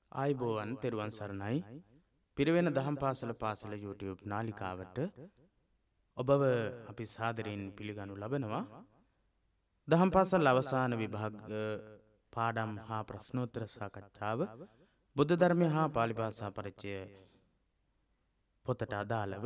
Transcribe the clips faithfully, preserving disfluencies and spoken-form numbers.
ආයිබෝවන් තෙරුවන් සරණයි පිරිවෙන දහම් පාසල පාසල YouTube නාලිකාවට ඔබව අපි සාදරයෙන් පිළිගනු ලබනවා. දහම් පාසල් අවසාන විභාග පාඩම් හා ප්‍රශ්නෝත්තර සාකච්ඡාව බුද්ධ ධර්මය හා පාලි භාෂා පරිචය පොතට අදාළව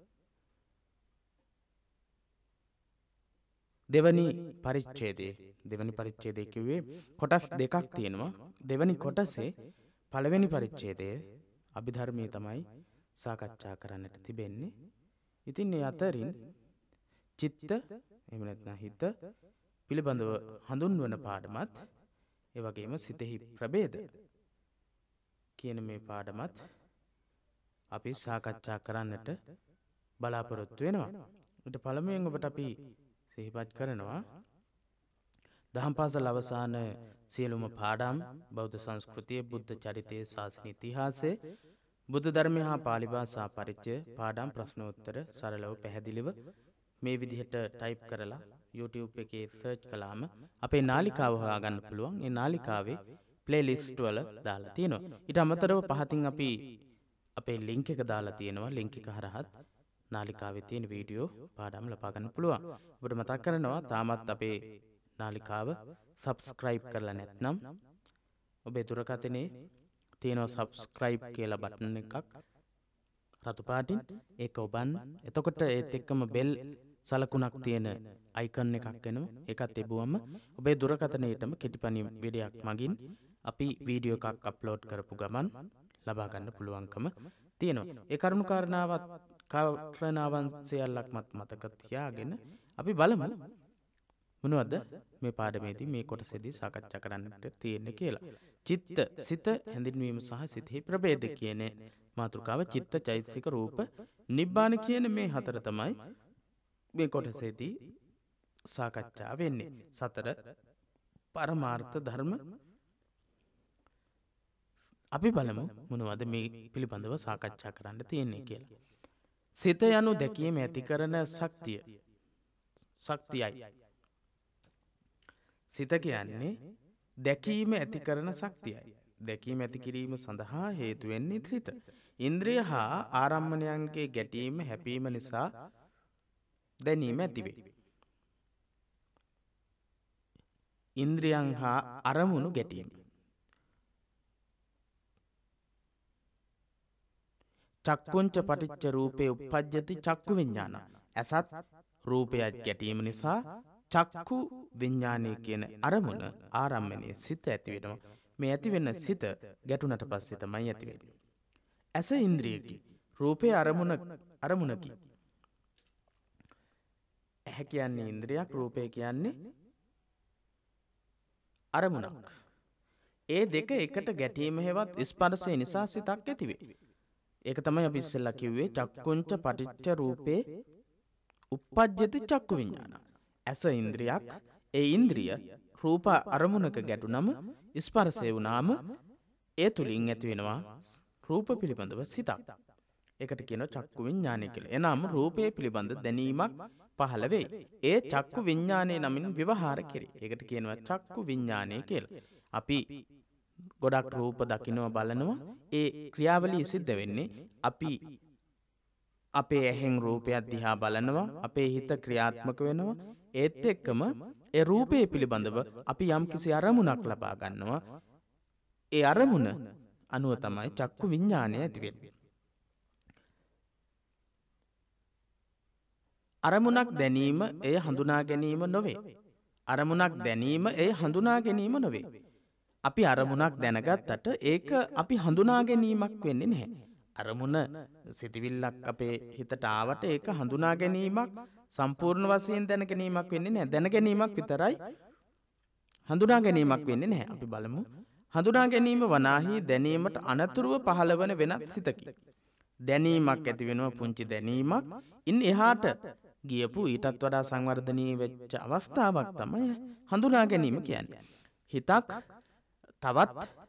දෙවනි පරිච්ඡේදයේ දෙවනි පරිච්ඡේදයේ කිව්වේ කොටස් දෙකක් තියෙනවා. දෙවනි කොටසේ පළවෙනි පරිච්ඡේදයේ අභිධර්මයේ තමයි සාකච්ඡා කරන්නට තිබෙන්නේ. ඉතින් මේ අතරින් චිත්ත එහෙම නැත්නම් හිත පිළිබඳව හඳුන්වන පාඩමත් ඒ වගේම සිතෙහි ප්‍රභේද කියන මේ පාඩමත් අපි සාකච්ඡා කරන්නට බලාපොරොත්තු වෙනවා. ඊට පළමුවෙන් ඔබට අපි සිහිපත් කරනවා දහම් පාසල් අවසාන සියලුම පාඩම් බෞද්ධ සංස්කෘතිය බුද්ධ චරිතයේ ශාසන ඉතිහාසයේ බුද්ධ ධර්මය හා පාලි භාෂා පරිචය පාඩම් ප්‍රශ්නෝත්තර සරලව පැහැදිලිව මේ විදිහට ටයිප් කරලා YouTube එකේ සර්ච් කළාම අපේ නාලිකාව හොයාගන්න පුළුවන්. ඒ නාලිකාවේ ප්ලේලිස්ට් වල දාලා තියෙනවා. ඊට අමතරව පහතින් අපි අපේ ලින්ක් එක දාලා තියෙනවා. ලින්ක් එක හරහා නාලිකාවේ තියෙන වීඩියෝ පාඩම් ලබා ගන්න පුළුවන්. ඔබට මතක් කරනවා තාමත් අපේ නාලිකාව subscribe කරලා නැත්නම් ඔබේ දුරකථනයේ තියෙන subscribe කියලා බටන් එකක් රතු පාටින් ඒක ඔබන්න. එතකොට ඒත් එක්කම bell සලකුණක් තියෙන icon එකක් එනවා. ඒකත් තිබුවම ඔබේ දුරකථනයේටම කෙටිපණි වීඩියෝක් මගින් අපි වීඩියෝ එකක් අප්ලෝඩ් කරපු ගමන් ලබා ගන්න පුළුවන්කම තියෙනවා. ඒ කරුණු කාරණාවත් කාරණාවන් සියල්ලක්මත් මතක තියාගෙන අපි බලමු මොනවද මේ පාඩමේදී මේ කොටසේදී සාකච්ඡා කරන්නට තියෙන්නේ කියලා. චිත්ත සිත හැඳින්වීම සහ සිතෙහි ප්‍රභේද කියන මාතෘකාව චිත්ත චෛතසික රූප නිබ්බාන කියන මේ හතර තමයි මේ කොටසේදී සාකච්ඡා වෙන්නේ. සතර පරමාර්ථ ධර්ම අපි බලමු මොනවද මේ පිළිබඳව සාකච්ඡා කරන්න තියෙන්නේ කියලා. සිත යනු දැකීම ඇති කරන ශක්තිය ශක්තියයි. සිත කියන්නේ දැකීම ඇති කරන ශක්තියයි. දැකීම ඇති කිරීම සඳහා හේතු වෙන්නේ සිත. ඉන්ද්‍රිය හා ආරම්මණයන්ගේ ගැටීම හැපීම නිසා දැනීම ඇතිවේ. ඉන්ද්‍රියන් හා අරමුණු ගැටීම. චක්කුංච පටිච්ච රූපේ උප්පජ්ජති චක්කු විඤ්ඤාණ. ඇසත් රූපයක් ගැටීම නිසා චක්කු විඤ්ඤාණය කියන අරමුණ ආරම්මණය සිත ඇති වෙනවා. මේ ඇති වෙන සිත ගැටුණට පස්සේ තමයි ඇති වෙන්නේ. ඇස ඉන්ද්‍රියකි. රූපේ අරමුණ අරමුණකි. ඇහැ කියන්නේ ඉන්ද්‍රියක්, රූපේ කියන්නේ අරමුණක්. ඒ දෙක එකට ගැටීම හේවත් ස්පර්ශය නිසා සිතක් ඇති වේ. ඒක තමයි අපි ඉස්සෙල්ලා කිව්වේ චක්කුංච පටිච්ච රූපේ උප්පජ්ජති චක්කු විඤ්ඤාණ. ඇස ඉන්ද්‍රියක්, ඒ ඉන්ද්‍රිය රූප අරමුණක ගැටුනම ස්පර්ශය වුණාම ඒ තුලින් ඇති වෙනවා රූප පිළිබඳව සිතක්. ඒකට කියනවා චක්කු විඤ්ඤාණය කියලා. එනම් රූපය පිළිබඳ දැනීමක් පහළ වෙයි. ඒ චක්කු විඤ්ඤාණය නමින් ව්‍යවහාර කෙරේ. ඒකට කියනවා චක්කු විඤ්ඤාණය කියලා. අපි ගොඩක් රූප දකිනවා බලනවා. ඒ ක්‍රියාවලිය සිද්ධ වෙන්නේ අපි අපේ ඇහෙන් රූපයක් දිහා බලනවා. අපේ හිත ක්‍රියාත්මක වෙනවා. ඒත් එක්කම ඒ රූපේ පිළිබඳව අපි යම්කිසි අරමුණක් ලබා ගන්නවා. ඒ අරමුණ අනුව තමයි චක්කු විඤ්ඤාණය ඇති වෙන්නේ. අරමුණක් දැනීම එය හඳුනා ගැනීම නොවේ. අරමුණක් දැනීම එය හඳුනා ගැනීම නොවේ. අපි අරමුණක් දැනගත්තට ඒක අපි හඳුනා ගැනීමක් වෙන්නේ නැහැ. අරමුණ සිතවිල්ලක් අපේ හිතට ආවට ඒක හඳුනා ගැනීමක් සම්පූර්ණ වශයෙන් දැන ගැනීමක් වෙන්නේ නැහැ. දැන ගැනීමක් විතරයි හඳුනා ගැනීමක් වෙන්නේ නැහැ. අපි බලමු. හඳුනා ගැනීම වනාහි දැනීමට අනතුරුව පහළවන වෙනත් සිතකි. දැනීමක් ඇති වෙනවා පුංචි දැනීමක්. ඉන් එහාට ගියපු ඊටත් වඩා සංවර්ධනීය වෙච්ච අවස්ථාවක් තමයි හඳුනා ගැනීම කියන්නේ. හිතක් තවත්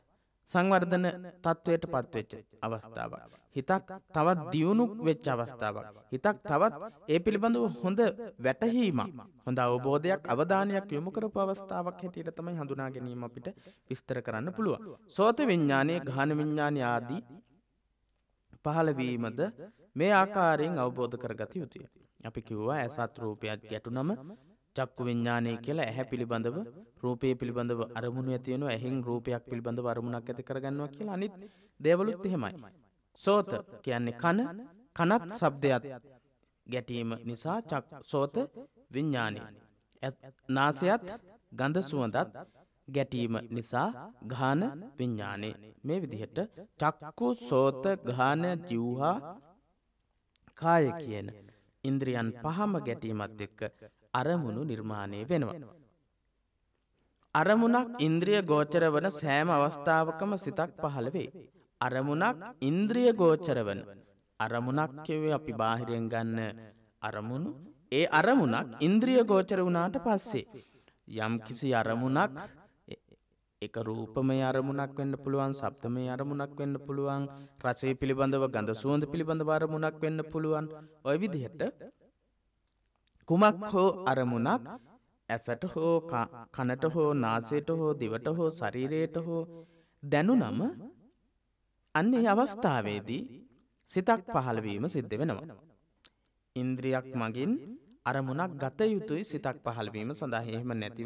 සංවර්ධන තත්වයට පත්වෙච්ච අවස්ථාවක්. හිතක් තවත් දියුණු වෙච්ච අවස්ථාවක්. හිතක් තවත් ඒ පිළිබඳව හොඳ වැටහීමක්, හොඳ අවබෝධයක්, අවධානයක් යොමු කරපු අවස්ථාවක් හැටියට තමයි හඳුනා ගැනීම අපිට විස්තර කරන්න පුළුවන්. සෝත විඥානයේ ගාහන විඥානය ආදී පහළ වීමද මේ ආකාරයෙන් අවබෝධ කරගත යුතුය. අපි කිව්වා ඇසත් රූපයක් ගැටුනම චක්කු විඥානය කියලා ඇහැ පිළිබඳව, රූපය පිළිබඳව අරමුණු ඇති වෙනවා. ඇහෙන් රූපයක් පිළිබඳව අරමුණක් ඇති කරගන්නවා කියලා. අනිත් දේවලුත් එහෙමයි. සෝත කියන්නේ කන, කනත් ශබ්දයක් ගැටීම නිසා චක් සෝත විඥානය. නාසයත් ගඳ සුවඳත් ගැටීම නිසා ගාහන විඥානය. මේ විදිහට චක්කු, සෝත, ගාහන, જીවහා, කාය කියන ඉන්ද්‍රියන් පහම ගැටීමත් එක්ක අරමුණු නිර්මාණය වෙනවා. අරමුණක් ඉන්ද්‍රිය ගෝචර වන සෑම අවස්ථාවකම සිතක් පහළ වේ. අරමුණක් ඉන්ද්‍රිය ගෝචර වන අරමුණක් කියුවේ අපි බාහිරයෙන් ගන්න අරමුණු. ඒ අරමුණක් ඉන්ද්‍රිය ගෝචර වුණාට පස්සේ යම් කිසි අරමුණක්, එක රූපමය අරමුණක් වෙන්න පුළුවන්, ශබ්දමය අරමුණක් වෙන්න පුළුවන්, රසය පිළිබඳව, ගඳ සුවඳ පිළිබඳව අරමුණක් වෙන්න පුළුවන්. ඔය විදිහට කුමක් හෝ අරමුණක් ඇසට හෝ කනට හෝ නාසයට හෝ දිවට හෝ ශරීරයට හෝ දැනුනම අන්නේ අවස්ථාවේදී සිතක් පහළවීම සිද්ධ වෙනවා. ඉන්ද්‍රියක් මගින් අරමුණක් ගත යුතුයි සිතක් පහළවීම සඳහා. එහෙම නැතිව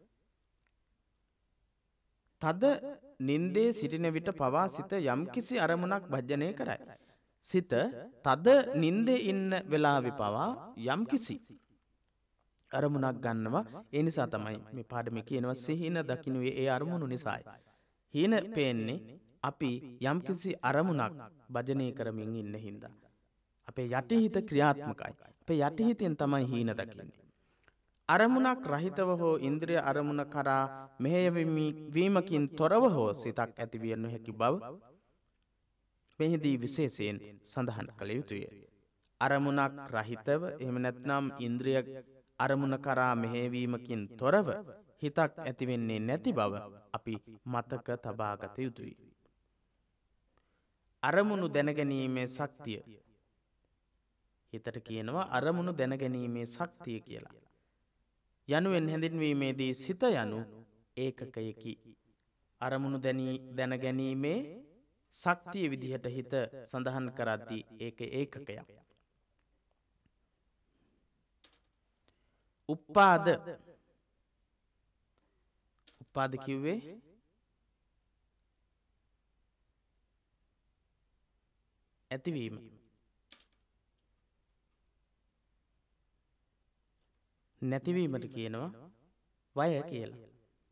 තද නින්දේ සිටින විට පවා සිත යම් කිසි අරමුණක් භජනය කරයි. සිත තද නින්දේ ඉන්න වෙලාවේ පවා යම් කිසි අරමුණක් ගන්නවා. ඒ නිසා තමයි මේ පාඩමේ කියනවා සිහින දකින්නුවේ ඒ අරමුණු නිසායි. හීන පේන්නේ අපි යම් කිසි අරමුණක් භජනය කරමින් ඉන්න හින්දා. අපේ යටිහිත ක්‍රියාත්මකයි. අපේ යටිහිතෙන් තමයි හීන දකින්නේ. අරමුණක් රහිතව හෝ ඉන්ද්‍රිය අරමුණ කරා මෙහෙයවීමකින් තොරව හෝ සිතක් ඇතිවිය නොහැකි බව මෙහිදී විශේෂයෙන් සඳහන් කළ යුතුය. අරමුණක් රහිතව, එහෙම නැත්නම් ඉන්ද්‍රිය අරමුණ කරා මෙහෙයවීමකින් තොරව හිතක් ඇතිවෙන්නේ නැති බව අපි මතක තබාගත යුතුයි. අරමුණු දැනගැනීමේ ශක්තිය හිතට කියනවා අරමුණු දැනගැනීමේ ශක්තිය කියලා. යනුවෙන් හැඳින්වීමේදී සිත යනු ඒකකයකි. අරමුණු දැනගැනීමේ ශක්තිය විදිහට හිත සඳහන් කරද්දී ඒක ඒකකයක්. උප්පාද උප්පාද කිව්වේ ඇතිවීම. නැතිවීමට කියනවා වය කියලා.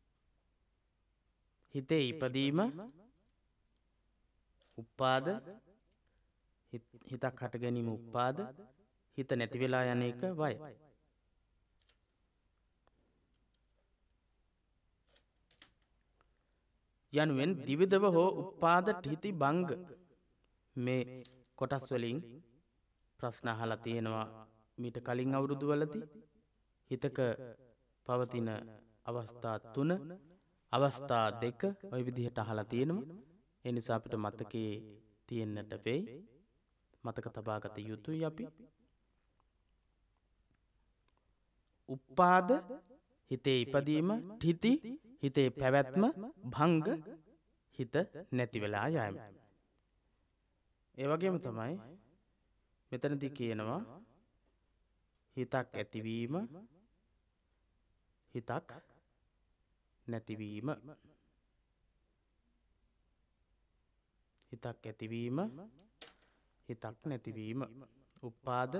හිතේ ඉපදීම උප්පාද, හිතක් හට ගැනීම උප්පාද, හිත නැති වෙලා යන එක වය. යනුවෙන් දිවිදව හෝ උප්පාද ඨිති භංග මේ කොටස් වලින් ප්‍රශ්න අහලා තියෙනවා මීට කලින් අවුරුදු වලදී. හිතක පවතින අවස්ථා තුන, අවස්ථා දෙක ඔය විදිහට අහලා තියෙනවා. ඒ නිසා අපිට මතකයේ තියෙන්නට වෙයි. මතක තබාගත යුතුයි අපි. උප්පාද හිතේ ඉපදීම, ඨිති හිතේ පැවැත්ම, භංග හිත නැති වෙලා යෑම. ඒ වගේම තමයි මෙතනදී කියනවා හිතක් ඇතිවීම, හිතක් නැතිවීම. හිතක් ඇතිවීම, හිතක් නැතිවීම. උප්පාද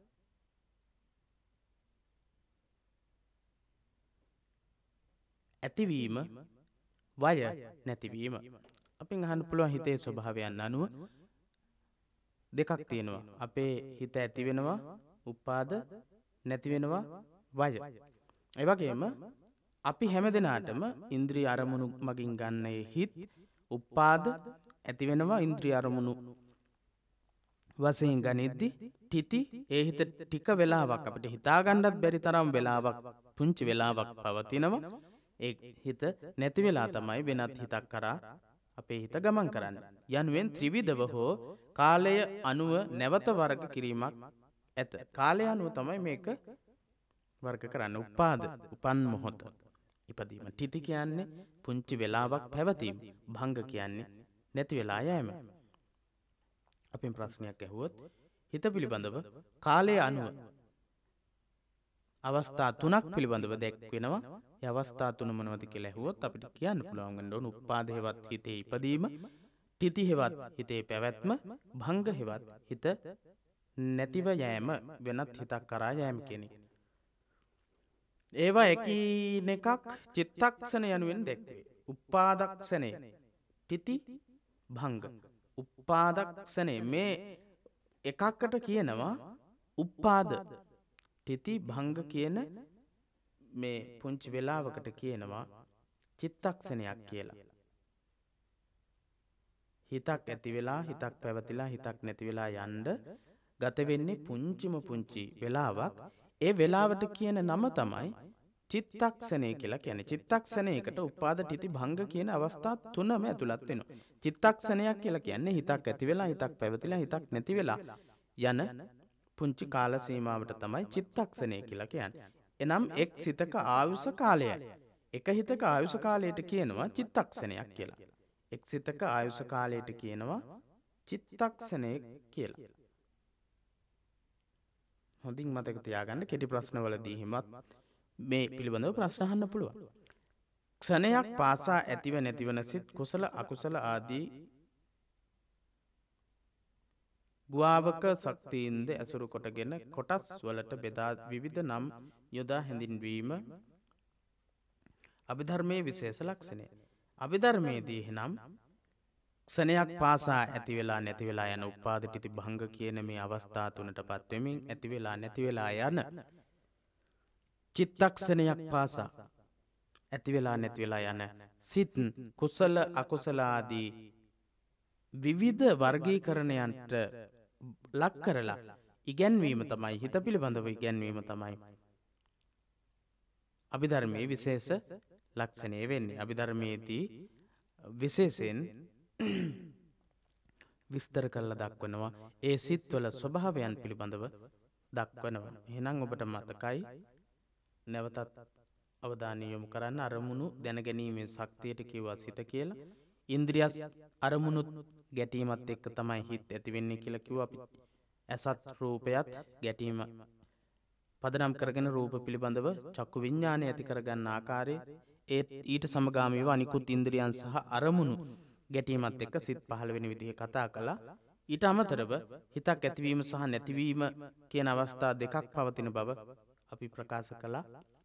ඇතිවීම, වය නැතිවීම. අපින් අහන්න පුළුවන් හිතේ ස්වභාවයන් අනුව දෙකක් තියෙනවා. අපේ හිත ඇති වෙනවා උප්පාද, නැති වෙනවා වය. ඒ වගේම අපි හැමදෙනාටම ඉන්ද්‍රිය අරමුණු මගින් ගන්න ඒ හිත් උප්පාද ඇති වෙනවා ඉන්ද්‍රිය අරමුණු වශයෙන් ගනිද්දි ඨිති ඒ හිත ටික වෙලාවක් අපිට හිතා ගන්නත් බැරි තරම් වෙලාවක්, පුංචි වෙලාවක් පවතිනවා. ඒ හිත නැති වෙලා තමයි වෙනත් හිතක් කරා අපේ හිත ගමන් කරන්න. යනුවෙන් ත්‍රිවිධව හෝ කාලය අනුව නැවත වර්ග කිරීමක් ඇත. කාලය අනුව තමයි මේක වර්ග කරන්න. උපාද උපන් මොහොත ඉපදීම. තිති කියන්නේ පුංචි වෙලාවක් පැවතීම. භංග කියන්නේ නැති වෙලා යෑම. අපෙන් ප්‍රශ්නයක් ඇහුවොත් හිත පිළිබඳව කාලය අනුව අවස්ථා තුනක් පිළිබඳව දැක්වෙනවා. ඒ අවස්ථා තුන මොනවද කියලා ඇහුවොත් අපිට කියන්න පුළුවන් වෙන්න ඕන උපාද හේවත් හිතේ ඉපදීම, තිති හේවත් හිතේ පැවැත්ම, භංග හේවත් හිත නැතිව යෑම, වෙනත් හිතක් කරා යෑම කියන එක. ඒවා එකිනෙකක් චිත්තක්ෂණ යනුවෙන් දැක්වේ. උපාදක්ෂණය, තිති, භංග. උපාදක්ෂණය මේ එකකට කියනවා උපාද, තිති, භංග කියන මේ පුංචි වෙලාවකට කියනවා චිත්තක්ෂණයක් කියලා. හිතක් ඇති වෙලා හිතක් පැවතිලා හිතක් නැති වෙලා යන්න ගත වෙන්නේ පුංචිම පුංචි වෙලාවක්. ඒ වෙලාවට කියන නම තමයි චිත්තක්ෂණය කියලා කියන්නේ. චිත්තක්ෂණයකට උපාද, තිති, භංග කියන අවස්ථා තුනම ඇතුළත් වෙනවා. චිත්තක්ෂණයක් කියලා කියන්නේ හිතක් ඇති වෙලා හිතක් පැවතිලා හිතක් නැති වෙලා යන පුංචි කාල සීමාවට තමයි චිත්තක්ෂණය කියලා කියන්නේ. එනම් එක් සිතක ආයුෂ කාලයයි. එක හිතක ආයුෂ කාලයට කියනවා චිත්තක්ෂණයක් කියලා. එක් සිතක ආයුෂ කාලයට කියනවා චිත්තක්ෂණය කියලා. හොඳින් මතක තියාගන්න. කෙටි ප්‍රශ්නවලදී හිමත් මේ පිළිබඳව ප්‍රශ්න අහන්න පුළුවන්. ක්ෂණයක් පාසා ඇතිව නැතිවන සිත් කුසල අකුසල ආදී ගුවාවක ශක්තියින්ද ඇසුරු කොටගෙන කොටස් වලට බෙදා විවිධ නම් යොදා හැඳින්වීම අභිධර්මයේ විශේෂ ලක්ෂණය. අභිධර්මයේදී එහෙනම් ක්ෂණයක් පාසා ඇති වෙලා නැති වෙලා යන උපාද, තිති, භංග කියන මේ අවස්ථා තුනටපත් වෙමින් ඇති වෙලා නැති වෙලා යන චිත්තක්ෂණයක් පාසා ඇති වෙලා නැති වෙලා යන සිත් කුසල අකුසල ආදී විවිධ වර්ගීකරණයන්ට ලක් කරලා ඉගැන්වීම තමයි, හිත පිළිබඳව ඉගැන්වීම තමයි අභිධර්මයේ විශේෂ ලක්ෂණය වෙන්නේ. අභිධර්මයේදී විශේෂයෙන් විස්තර කරලා දක්වනවා ඒ සිත්වල ස්වභාවයන් පිළිබඳව දක්වනවා. එහෙනම් ඔබට මතකයි නැවතත් අවධානය යොමු කරන්න. අරමුණු දැනගැනීමේ ශක්තියට කිව්වා සිත කියලා. ඉන්ද්‍රියස් අරමුණුත් ගැටීමත් එක්ක තමයි හිත ඇති වෙන්නේ කියලා කිව්වා අපි. ඇසත් රූපයත් ගැටීම පදනම් කරගෙන රූප පිළිබඳව චක්කු විඥානය ඇති කරගන්න ආකාරය, ඒ ඊට සමගාමීව අනිකුත් ඉන්ද්‍රියන් සහ අරමුණු ගැටීමත් එක්ක සිත් පහළ වෙන විදිහ කතා කළා. ඊට අමතරව හිතක් ඇතිවීම සහ නැතිවීම කියන අවස්ථා දෙකක් පවතින බව අපි ප්‍රකාශ කළා.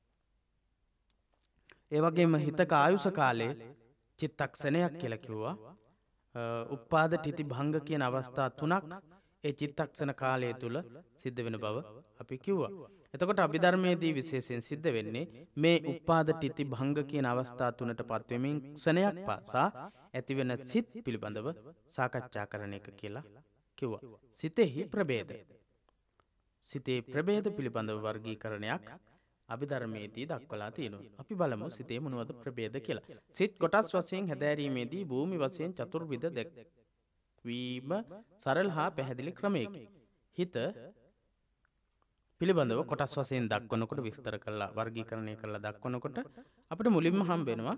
ඒ වගේම හිතක ආයුෂ කාලයේ චිත්තක්ෂණයක් කියලා කිව්වා. උපාද, තිති, භංග කියන අවස්ථා තුනක් ඒ චිත්තක්ෂණ කාලය තුල සිද්ධ වෙන බව අපි කිව්වා. එතකොට අභිධර්මයේදී විශේෂයෙන් සිද්ධ වෙන්නේ මේ උපාද, තිති, භංග කියන අවස්ථා තුනටපත් වෙමින් ක්ෂණයක් පාසා ඇතිවෙන සිත් පිළිබඳව සාකච්ඡා කරන එක කියලා කිව්වා. සිතෙහි ප්‍රභේද, සිතේ ප්‍රභේද පිළිබඳව වර්ගීකරණයක් අභිධර්මයේදී දක්වලා තියෙනවා. අපි බලමු සිතේ මොනවද ප්‍රභේද කියලා. සිත් කොටස් වශයෙන් හැදෑරීමේදී භූමි වශයෙන් චතුර්විධ දැක්වීම සරල හා පැහැදිලි ක්‍රමයකි. හිත පිළිබඳව කොටස් වශයෙන් දක්වනකොට විස්තර කරලා වර්ගීකරණය කරලා දක්වනකොට අපිට මුලින්ම හම්බ වෙනවා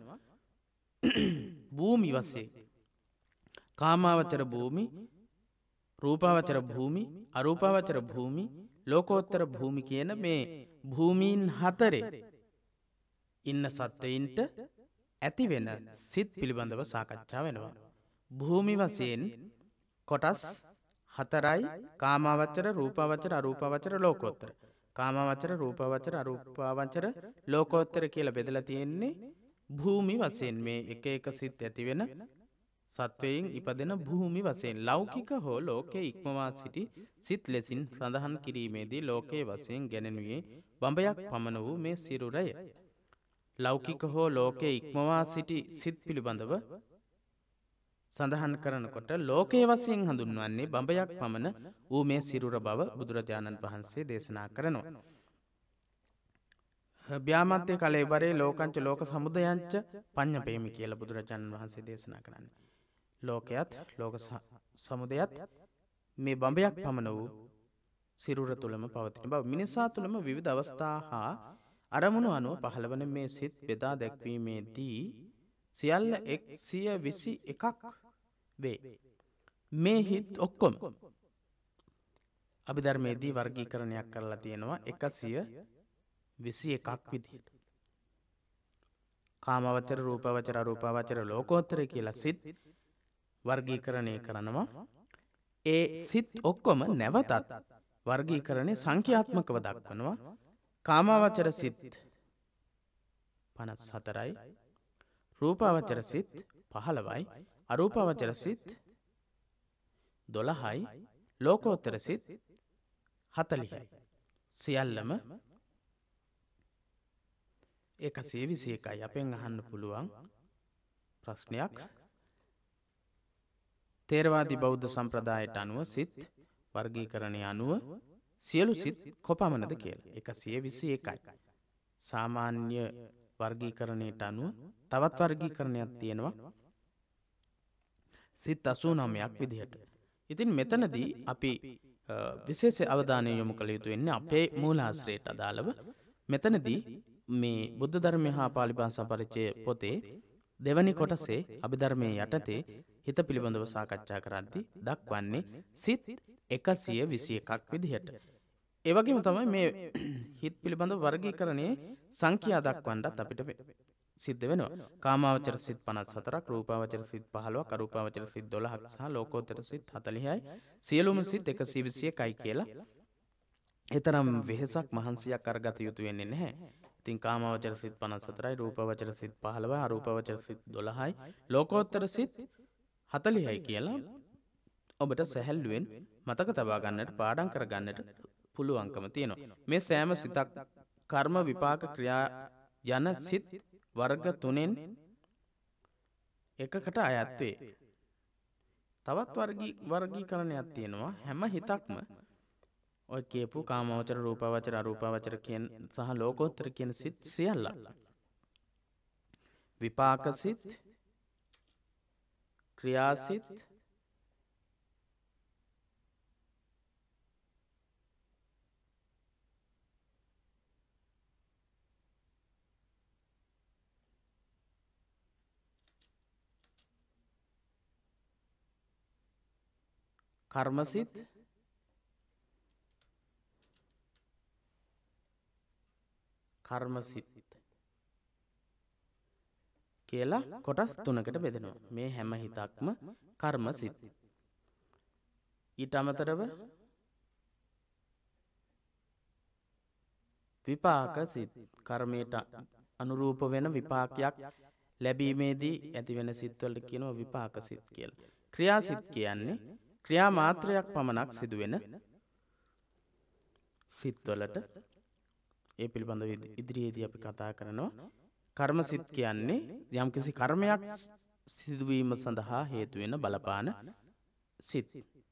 භූමි වශයෙන් කාමාවචර භූමි, රූපාවචර භූමි, අරූපාවචර භූමි, ලෝකෝත්තර භූමි කියන මේ භූමීන් හතරේ ඉන්න සත්වයින්ට ඇති වෙන සිත් පිළිබඳව සාකච්ඡා වෙනවා. භූමි වශයෙන් කොටස් හතරයි: කාමාවචර, රූපාවචර, අරූපාවචර, ලෝකෝත්තර. කාමාවචර, රූපාවචර, අරූපාවචර, ලෝකෝත්තර කියලා බෙදලා තියෙන්නේ භූමි වශයෙන්. මේ එක එක සිත් ඇති වෙන සත්වයින් ඉපදෙන භූමි වශයෙන්. ලෞකික හෝ ලෝකයේ ඉක්මවා සිටි සිත් ලෙසින් සඳහන් කිරීමේදී ලෝකයේ වශයෙන් ගැනෙනුයේ බඹයක් පමණ වූ මේ සිරුරය. ලෞකික හෝ ලෝකයේ ඉක්මවා සිටි සිත් පිළිබඳව සඳහන් කරනකොට ලෝකයේ වශයෙන් හඳුන්වන්නේ බඹයක් පමණ වූ මේ සිරුර බව බුදුරජාණන් වහන්සේ දේශනා කරනවා. ව්‍යාමත්තේ කලෙබරේ ලෝකංච ලෝක සමුදයංච පඤ්ඤපේමි කියලා බුදුරජාණන් වහන්සේ දේශනා කරන්නේ. ලෝකයත් ලෝක සමුදයත් මේ බඹයක් පමණ වූ සිරුර තුළම පවතින බව. මිනිසා තුළම විවිධ අවස්ථා හා අරමුණු අනුව පහළවන මේ සිත් බෙදා දැක්වීමේදී සියල්ල එක්සිය විසි එකක් වේ. මේ හිත් ඔක්කොම අභිධර්මයේදී වර්ගීකරණයක් කරලා තියෙනවා එකසිය විසි එකක් විදිහට. කාමවචර, රූපවචර, අරූපවචර, ලෝකෝත්තර කියලා සිත් වර්ගීකරණය කරනවා. ඒ සිත් ඔක්කොම නැවතත් වර්ගීකරණය සංඛ්‍යාත්මකව දක්වනවා. කාමවචර සිත් පනස් හතරයි, රූපවචර සිත් පහළවයි, අරූපවචර සිත් දොළහයි, ලෝකෝත්තර සිත් හතළිහයි. සියල්ලම එකසිය විසි එකයි. අපෙන් අහන්න පුළුවන් ප්‍රශ්නයක්. තේරවාදී බෞද්ධ සම්ප්‍රදායට අනුව සිත් වර්ගීකරණය අනුව සියලු සිත් කොපමණද කියලා. එකසිය විසි එකයි. සාමාන්‍ය වර්ගීකරණයට අනුව තවත් වර්ගීකරණයක් තියෙනවා සිත් අසූ නවයක් විදිහට. ඉතින් මෙතනදී අපි විශේෂ අවධානය යොමු කළ යුතු වෙන්නේ අපේ මූලාශ්‍රයට අදාළව. මෙතනදී මේ බුද්ධ ධර්මය හා පාලි භාෂා පරිච්ඡේද පොතේ දෙවැනි කොටසේ අභිධර්මයේ යටතේ හිත පිළිබඳව සාකච්ඡා කරද්දී දක්වන්නේ සිත් එකසිය විසි එකක් විදිහට. ඒ වගේම තමයි මේ හිත් පිළිබඳව වර්ගීකරණයේ සංඛ්‍යා දක්වන්නත් අපිට සිද්ධ වෙනවා. කාමාවචර සිත් පනස් හතරක්, රූපාවචර සිත් පහළොවක්, අරූපාවචර සිත් දොළහක් සහ ලෝකෝත්තර සිත් හතළිහයි. සියලුම සිත් එකසිය විසි එකයි කියලා එතරම් වෙහෙසක් මහන්සියක් අරගත යුතු වෙන්නේ නැහැ. ඉතින් කාමාවචර සිත් පනස් හතරයි, රූපාවචර සිත් පහළොවයි, අරූපාවචර සිත් දොළහයි, ලෝකෝත්තර සිත් හතළිහයි කියලා ඔබට සැහැල්ලුවෙන් මතක තබා ගන්නට, පාඩම් කර ගන්නට පුළුවන්කම තියෙනවා. මේ සෑම සිතක් කර්ම, විපාක, ක්‍රියා යන සිත් වර්ග තුනෙන් එකකට අයත් වේ. තවත් වර්ගී වර්ගීකරණයක් තියෙනවා. හැම හිතක්ම ඔය කියපු කාමවචර, රූපවචර, අරූපවචර කියන සහ ලෝකෝත්තර කියන සිත් සියල්ලක් විපාක සිත්, ක්‍රියා සිත්, කර්මසිත, කර්මසිත කියලා කොටස් තුනකට බෙදෙනවා. මේ හැම හිතක්ම කර්මසිත. ඊට අමතරව විපාක සිත්, කර්මයට අනුරූප වෙන විපාකයක් ලැබීමේදී ඇති වෙන සිත් වලට කියනවා විපාක සිත් කියලා. ක්‍රියාසිත කියන්නේ ක්‍රියා මාත්‍රයක් පමණක් සිදුවෙන සිත්වලට. ඒ පිළිබඳව ඉදිරියේදී අපි කතා කරනවා. කර්මසිත කියන්නේ යම්කිසි කර්මයක් සිදුවීම සඳහා හේතු වෙන බලපාන සිත්.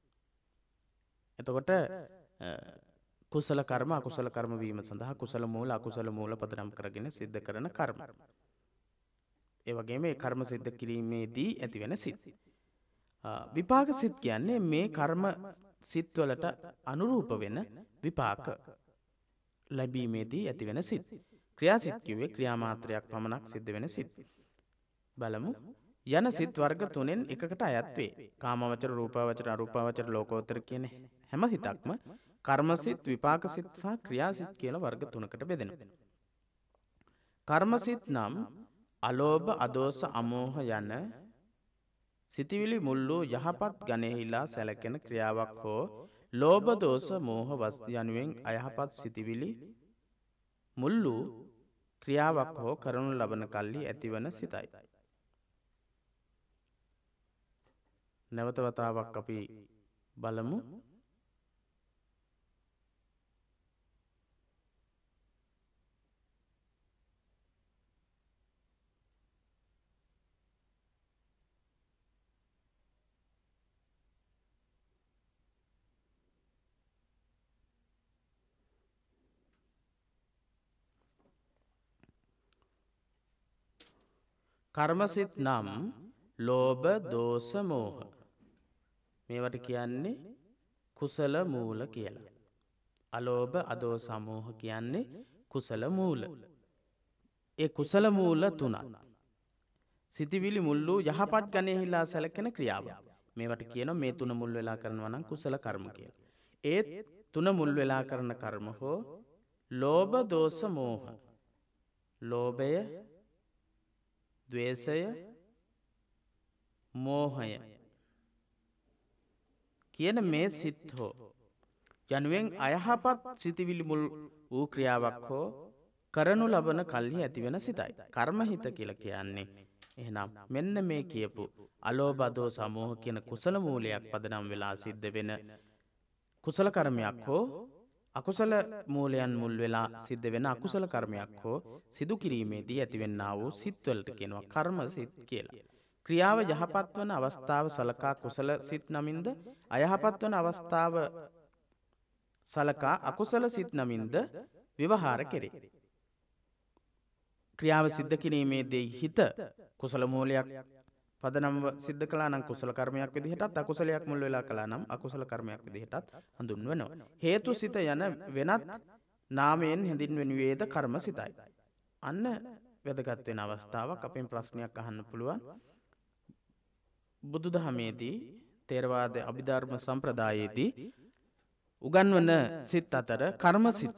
එතකොට කුසල කර්ම, අකුසල කර්ම වීම සඳහා කුසල මූල, අකුසල මූල පදනම් කරගෙන සිද්ධ කරන කර්ම. ඒ වගේම මේ කර්ම සිද්ධ කිරීමේදී ඇති වෙන සිත්. විපාක සිත් කියන්නේ මේ කර්ම සිත්වලට අනුරූප වෙන විපාක ලැබීමේදී ඇති වෙන සිත්. ක්‍රියාසිත කිව්වේ ක්‍රියා මාත්‍රයක් පමණක් සිද්ධ වෙන සිත්. බලමු. යන සිත් වර්ග තුනෙන් එකකට අයත් වේ. කාමවචර, රූපාවචර, අරූපාවචර, ලෝකෝත්තර කියන හැම හිතක්ම කර්මසිත, විපාකසිත සහ ක්‍රියාසිත කියලා වර්ග තුනකට බෙදෙනවා. කර්මසිත නම් අලෝභ, අදෝස, අමෝහ යන සිතිවිලි මුල් වූ යහපත් ගණෙහිලා සැලකෙන ක්‍රියාවක් හෝ ලෝභ, දෝස, මෝහ යනුවෙන් අයහපත් සිතිවිලි මුල් වූ ක්‍රියාවක් හෝ කරනු ලබන කල්හි ඇතිවන සිතයි. නැවත වතාවක් අපි බලමු. කර්මසිත නම් ලෝභ, දෝෂ, මෝහ. මේවට කියන්නේ කුසල මූල කියලා. අලෝභ, අදෝස, අමෝහ කියන්නේ කුසල මූල. ඒ කුසල මූල තුනක්. සිතිවිලි මුල් වූ යහපත් ගණයෙහිලා සැලකෙන ක්‍රියාව. මේවට කියනවා මේ තුන මුල් වෙලා කරනවා නම් කුසල කර්ම කියලා. ඒ තුන මුල් වෙලා කරන කර්ම හෝ ලෝභ, දෝෂ, මෝහ. ලෝභය, ද්වේෂය, මෝහය කියන මේ සිත් හෝ යනුවෙන් අයහපත් සිතිවිලි මුල් වූ ක්‍රියාවක් හෝ කරනු ලබන කල්හි ඇතිවෙන සිතයි. කර්මහිත කියලා කියන්නේ එහෙනම් මෙන්න මේ කියපු අලෝභ, දෝෂ, මෝහ කියන කුසල මූලයක් පදනම් වෙලා සිද්ධ වෙන කුසල කර්මයක් හෝ අකුසල මූලයන් මුල් වෙලා සිද්ධ වෙන අකුසල කර්මයක් හෝ සිදු කිරීමේදී ඇතිවෙන්නා වූ සිත්වලට කියනවා කර්ම සිත් කියලා. ක්‍රියාව යහපත් වන අවස්ථාව සලකා කුසල සිත් නමින්ද අයහපත් වන අවස්ථාව සලකා අකුසල සිත් නමින්ද විවහාර කෙරේ. ක්‍රියාව සිද්ධ කිරීමේදී හිත කුසල මූලයක් පදනම්ව සිද්ධ කළා නම් කුසල කර්මයක් විදිහටත් අකුසලයක් මුල් වෙලා කළා නම් අකුසල කර්මයක් විදිහටත් හඳුන්වනවා. හේතු සිත යන වෙනත් නාමයෙන් හැඳින්වෙනුයේද කර්ම සිතයි. අන්න වැදගත් වෙන අවස්ථාවක් අපෙන් ප්‍රශ්නයක් අහන්න පුළුවන්. බුදුදහමේදී තේරවාද අභිධර්ම සම්ප්‍රදායේදී උගන්වන සිත් අතර කර්ම සිත්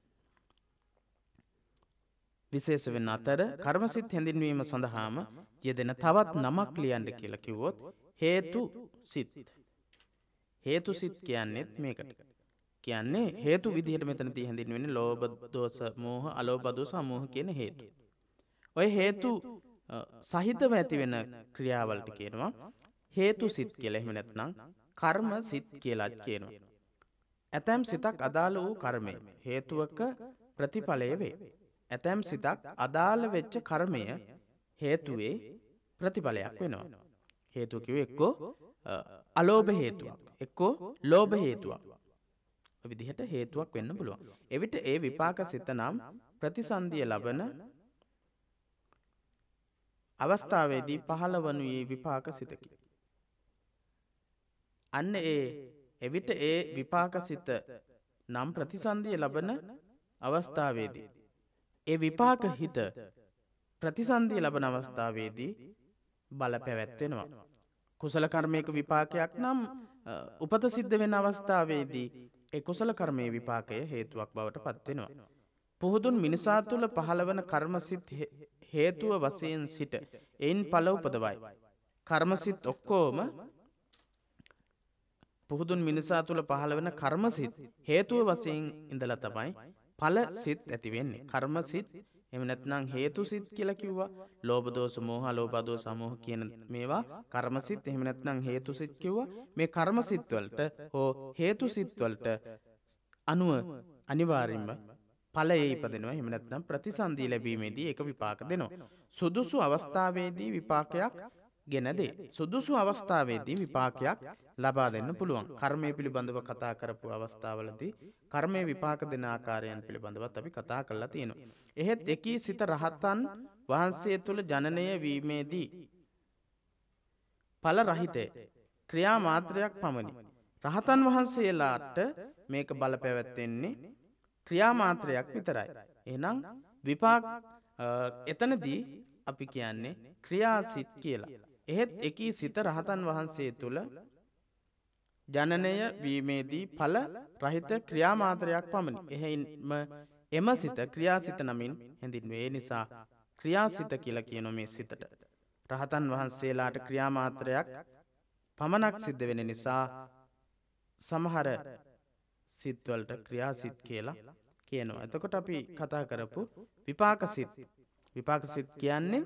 විශේෂ වෙන අතර කර්ම සිත් හැඳින්වීම සඳහාම යෙදෙන තවත් නමක් ලියන්න කියලා කිව්වොත් හේතු සිත්. හේතු සිත් කියන්නේත් මේකට. කියන්නේ හේතු විදිහට මෙතනදී හැඳින්වෙන්නේ ලෝභ, දෝෂ, මෝහ, අලෝභ, දෝෂ, මෝහ කියන හේතු. ඔය හේතු සහිතව ඇති වෙන ක්‍රියාවලට කියනවා හේතු සිත් කියලා. එහෙම නැත්නම් කර්ම සිත් කියලාත් කියනවා. ඇතැම් සිතක් අදාළ වූ කර්මය හේතුවක ප්‍රතිඵලය වේ. ඇතැම් සිතක් අදාළ වෙච්ච කර්මය හේතුවේ ප්‍රතිඵලයක් වෙනවා. හේතුව කිව්වේ එක්කෝ අලෝභ හේතුවක්, එක්කෝ ලෝභ හේතුවක්. ඔය විදිහට හේතුවක් වෙන්න පුළුවන්. එවිට ඒ විපාක සිත නම් ප්‍රතිසන්දිය ලබන අවස්ථාවේදී පහළ වනුයේ විපාක සිතකි. අන්න ඒ එවිට ඒ විපාක සිත නම් ප්‍රතිසන්දිය ලබන අවස්ථාවේදී ඒ විපාක හිත ප්‍රතිසන්දිය ලබන අවස්ථාවේදී බල පැවැත්වෙනවා. කුසල කර්මයක විපාකයක් නම් උපත සිද්ධ වෙන අවස්ථාවේදී ඒ කුසල කර්මයේ විපාකය හේතුවක් බවට පත් වෙනවා. පුහුදුන් මිනිසා තුළ පහළවන කර්මසිත හේතුව වශයෙන් සිට එයින් ඵල උපදවයි. කර්මසිත ඔක්කොම පුහුදුන් මිනිසා තුළ පහළවන කර්මසිත හේතුව වශයෙන් ඉඳලා තමයි ඵල සිත් ඇති වෙන්නේ. කර්මසිත එහෙම නැත්නම් හේතු සිත් කියලා කිව්වා. ලෝභ, දෝෂ, මෝහ, අලෝභ, දෝෂ, අමෝහ කියන මේවා කර්මසිත. එහෙම නැත්නම් හේතු සිත් කිව්වා. මේ කර්මසිත වලට හෝ හේතු සිත් වලට අනුව අනිවාර්යයෙන්ම ඵලයේ ඉපදෙනවා. එහෙම නැත්නම් ප්‍රතිසන්දිය ලැබීමේදී ඒක විපාක දෙනවා. සුදුසු අවස්ථාවේදී විපාකයක් ගෙන දේ. සුදුසු අවස්ථාවේදී විපාකයක් ලබා දෙන්න පුළුවන්. කර්මය පිළිබඳව කතා කරපු අවස්ථාවලදී කර්මයේ විපාක දෙන ආකාරයන් පිළිබඳවත් අපි කතා කරලා තියෙනවා. එහෙත් එකී සිත රහතන් වහන්සේ තුල ජනනය වීමේදී ඵල රහිතේ ක්‍රියා මාත්‍රයක් පමණි. රහතන් වහන්සේලාට මේක බල පැවැත්වෙන්නේ ක්‍රියා මාත්‍රයක් විතරයි. එහෙනම් විපාක එතනදී අපි කියන්නේ ක්‍රියාසිත කියලා. එහෙත් එකී සිත රහතන් වහන්සේ තුල ජනනය වීමේදී ඵල රහිත ක්‍රියා මාත්‍රයක් පමණි. එහෙයින්ම එම සිත ක්‍රියාසිත නමින් හැඳින්වේ. ඒ නිසා ක්‍රියාසිත කියලා කියන මේ සිතට රහතන් වහන්සේලාට ක්‍රියා මාත්‍රයක් පමණක් සිද්ධ වෙන නිසා සමහර සිත්වලට ක්‍රියාසිත කියලා කියනවා. එතකොට අපි කතා කරපු විපාක සිත්. විපාක සිත් කියන්නේ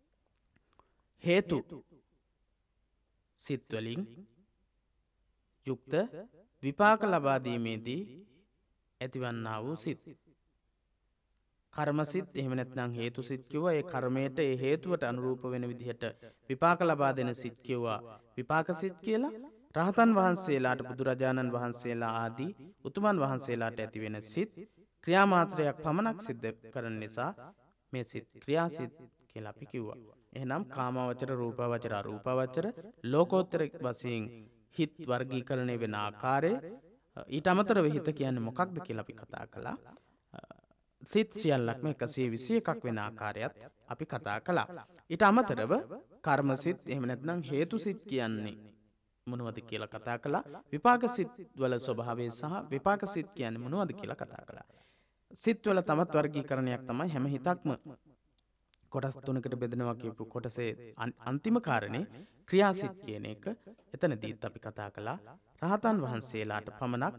හේතු සිත් වලින් යුක්ත විපාක ලබා දීමේදී ඇතිවන්නා වූ සිත්. කර්ම සිත් එහෙම නැත්නම් හේතු සිත් කිව්වා. ඒ කර්මයට ඒ හේතුවට අනුරූප වෙන විදිහට විපාක ලබා දෙන සිත් කිව්වා විපාක සිත් කියලා. රහතන් වහන්සේලාට බුදුරජාණන් වහන්සේලා ආදී උතුමන් වහන්සේලාට ඇති වෙන සිත් ක්‍රියාමාත්‍රයක් පමණක් සිද්ධ කරන නිසා මේ සිත් ක්‍රියාසිත කියලා අපි කිව්වා. එහෙනම් කාමාවචර රූපාවචර අරූපාවචර ලෝකෝත්තර වශයෙන් හිත් වර්ගීකරණය වෙන ආකාරය ඊට අමතරව හිත කියන්නේ මොකක්ද කියලා අපි කතා කළා. සිත් සියල්ලක්ම එකසිය විසි එකක් වෙන ආකාරයත් අපි කතා කළා. ඊට අමතරව කර්මසිත එහෙම නැත්නම් හේතුසිත කියන්නේ මොනවද කියලා කතා කළා. විපාකසිත වල ස්වභාවය සහ විපාකසිත කියන්නේ මොනවද කියලා කතා කළා. සිත් වල තමත් වර්ගීකරණයක් තමයි හැම හිතක්ම කොටස් තුනකට බෙදෙනවා කියපු කොටසේ අන්තිම කාරණේ ක්‍රියාසිත කියන එක. එතනදීත් අපි කතා කළා රහතන් වහන්සේලාට පමණක්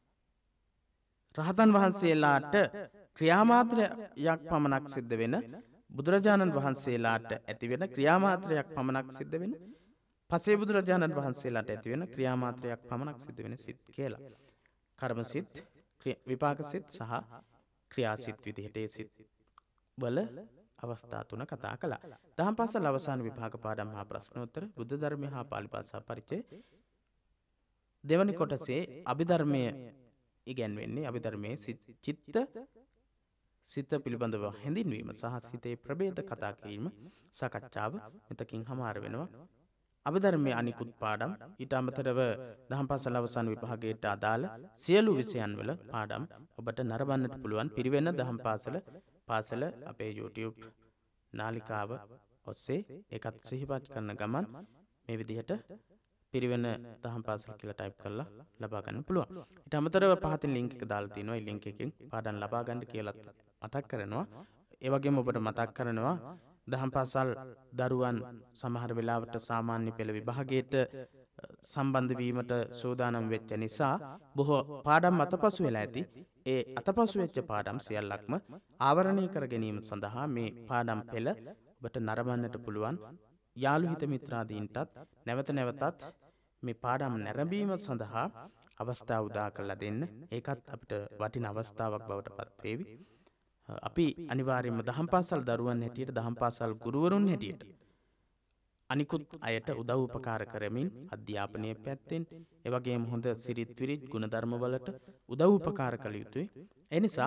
රහතන් වහන්සේලාට ක්‍රියාමාත්‍රයක් පමණක් සිද්ධ වෙන බුදුරජාණන් වහන්සේලාට ඇති වෙන ක්‍රියාමාත්‍රයක් පමණක් සිද්ධ වෙන පසේ බුදුරජාණන් වහන්සේලාට ඇති වෙන ක්‍රියාමාත්‍රයක් පමණක් සිද්ධ වෙන සිත් කියලා. කර්මසිත, විපාකසිත සහ ක්‍රියාසිත විදිහට ඒ සිත් වල අවස්ථා තුන කතා කළා. දහම් පාසල් අවසාන විභාග පාඩම් හා ප්‍රශ්නෝත්තර බුද්ධ ධර්මය හා පාලි භාෂා පරිචය දෙවනි කොටසේ අභිධර්මය ඉගැන්වෙන්නේ අභිධර්මයේ චිත්ත සිත පිළිබඳව හැඳින්වීම සහ සිතේ ප්‍රභේද කතා කිරීම සාකච්ඡාව මෙතකින් හමාර වෙනවා. අභිධර්මයේ අනිකුත් පාඩම් ඊට අමතරව දහම් පාසල් අවසාන විභාගයට අදාළ සියලු විෂයන් වල පාඩම් ඔබට නරඹන්නට පුළුවන් පිරිවෙන දහම් පාසල පාසල අපේ YouTube නාලිකාව ඔස්සේ ඒකත් සිහිපත් කරන ගමන් මේ විදිහට පිරිවෙන දහම් පාසල කියලා ටයිප් කරලා ලබා ගන්න පුළුවන්. ඊට අමතරව පහතින් ලින්ක් එක දාලා තිනවා. ඒ ලින්ක් එකෙන් පාඩම් ලබා ගන්න කියලා මතක් කරනවා. ඒ වගේම ඔබට මතක් කරනවා දහම් පාසල් දරුවන් සමහර වෙලාවට සාමාන්‍ය පෙළ විභාගයට සම්බන්ධ වීමට සූදානම් වෙච්ච නිසා බොහෝ පාඩම් අතපසු වෙලා ඇති. ඒ අතපසු වෙච්ච පාඩම් සියල්ලක්ම ආවරණය කර ගැනීම සඳහා මේ පාඩම් පෙළ ඔබට නරඹන්නට පුළුවන්. යාළු හිත මිත්‍රාදීන්ටත් නැවත නැවතත් මේ පාඩම් නැරඹීම සඳහා අවස්ථාව උදා කරලා දෙන්න. ඒකත් අපිට වටින අවස්ථාවක් බවට පත් වේවි. අපි අනිවාර්යයෙන්ම දහම් පාසල් දරුවන් හැටියට දහම් පාසල් ගුරුවරුන් හැටියට අනිකුත් අයට උදව් උපකාර කරමින් අධ්‍යාපනයේ පැත්තෙන් ඒ වගේම හොඳ සිරිත් විරිත් ගුණධර්ම වලට උදව් උපකාර කළ යුතුයි. ඒ නිසා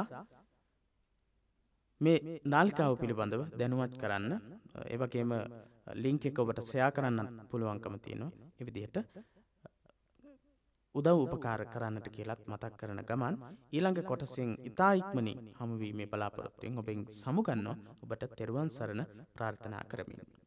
මේ නාලිකාව පිළිබඳව දැනුවත් කරන්න ඒ වගේම ලින්ක් එක ඔබට ෂෙයා කරන්න පුළුවන්කම තියෙනවා. ඒ විදිහට උදව් උපකාර කරන්නට කියලාත් මතක් කරන ගමන් ඊළඟ කොටසෙන් ඉතා ඉක්මනින් හමු වීමේ බලාපොරොත්තුවෙන් ඔබෙන් සමුගන්නවා. ඔබට තෙරුවන් සරණ ප්‍රාර්ථනා කරමින්